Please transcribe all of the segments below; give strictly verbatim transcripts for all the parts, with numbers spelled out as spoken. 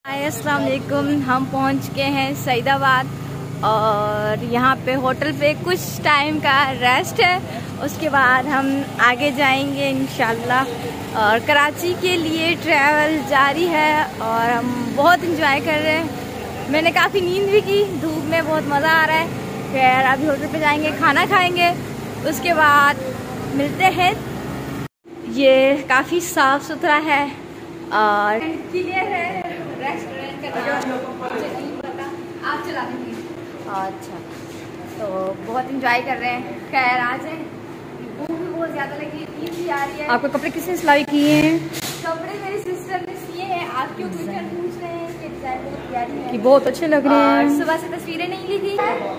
हाय अस्सलाम वालेकुम। हम पहुंच चुके हैं सईदाबाद और यहाँ पे होटल पे कुछ टाइम का रेस्ट है, उसके बाद हम आगे जाएंगे इंशाल्लाह। और कराची के लिए ट्रैवल जारी है और हम बहुत इंजॉय कर रहे हैं। मैंने काफ़ी नींद भी की, धूप में बहुत मज़ा आ रहा है। फिर अभी होटल पे जाएंगे, खाना खाएंगे, उसके बाद मिलते हैं। ये काफ़ी साफ़ सुथरा है और क्लियर है रेस्टोरेंट का नाम, मुझे नहीं पता, आप चला देंगे। अच्छा, तो बहुत इंजॉय कर रहे हैं। खैर आ जाए, भूख भी बहुत ज़्यादा लगी, नींद भी आ रही है। आपके कपड़े किसने सिलाई किए हैं? कपड़े मेरी सिस्टर ने सिए हैं। आप क्यों क्वेश्चन पूछ रहे हैं? इसके डिजाइन बहुत प्यारी है कि बहुत अच्छे लग रहे हैं। और सुबह से तस्वीरें नहीं ली थी।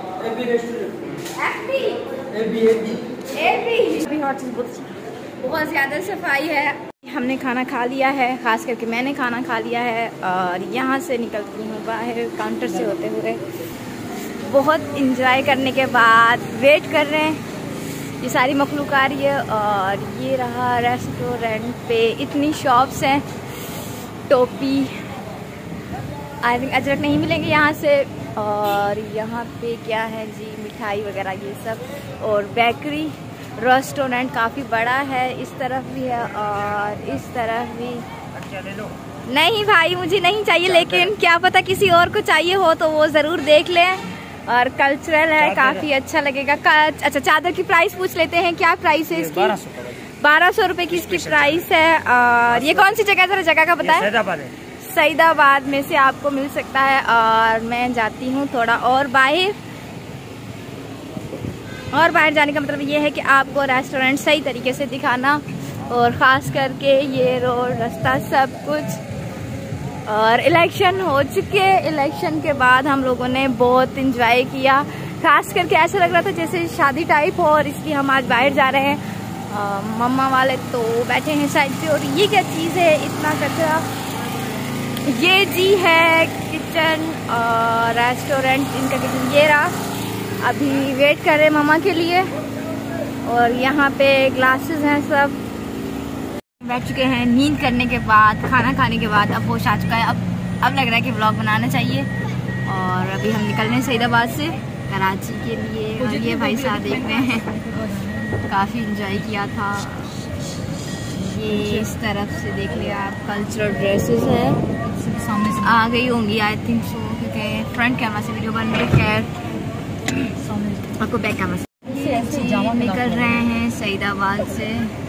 बहुत ज़्यादा सफाई है। हमने खाना खा लिया है, ख़ास करके मैंने खाना खा लिया है और यहाँ से निकलती हूँ बाहर काउंटर से होते हुए। बहुत इंजॉय करने के बाद वेट कर रहे हैं, ये सारी मखलूक आ रही है। और ये रहा रेस्टोरेंट पे, इतनी शॉप्स हैं। टोपी, आई थिंक अजरक नहीं मिलेंगे यहाँ से। और यहाँ पे क्या है जी, मिठाई वगैरह ये सब। और बेकरी, रेस्टोरेंट काफ़ी बड़ा है, इस तरफ भी है और इस तरफ भी। नहीं भाई मुझे नहीं चाहिए, लेकिन क्या पता किसी और को चाहिए हो तो वो ज़रूर देख लें। और कल्चरल है, काफ़ी अच्छा लगेगा। अच्छा, चादर की प्राइस पूछ लेते हैं, क्या प्राइस है इसकी? बारह सौ रुपये की इसकी प्राइस है। और ये कौन सी जगह है, जरा जगह का बताएं? सईदाबाद में से आपको मिल सकता है। और मैं जाती हूँ थोड़ा और बाहर, और बाहर जाने का मतलब ये है कि आपको रेस्टोरेंट सही तरीके से दिखाना, और ख़ास करके ये रोड, रास्ता, सब कुछ। और इलेक्शन हो चुके, इलेक्शन के बाद हम लोगों ने बहुत इंजॉय किया। ख़ास करके ऐसा लग रहा था जैसे शादी टाइप हो। और इसलिए हम आज बाहर जा रहे हैं। मम्मा वाले तो बैठे हैं साइड पे। और ये क्या चीज़ है, इतना कचरा। ये जी है किचन और रेस्टोरेंट, इनका किचन ये रहा। अभी वेट कर रहे हैं मम्मा के लिए। और यहाँ पे ग्लासेस हैं सब। बैठ चुके हैं नींद करने के बाद, खाना खाने के बाद। अब होश आ चुका है, अब अब लग रहा है कि व्लॉग बनाना चाहिए। और अभी हम निकल रहे हैं सईदाबाद से कराची के लिए। और ये भाई साहब देख रहे हैं, काफ़ी इंजॉय किया था। ये इस तरफ से देख लिया आप, कल्चरल ड्रेसेस है, सामने से आ गई होंगी आई थिंक सो, क्योंकि फ्रंट कैमरा से वीडियो बन रही है। आपको बैक कैमरा से निकल रहे हैं सईदाबाद से।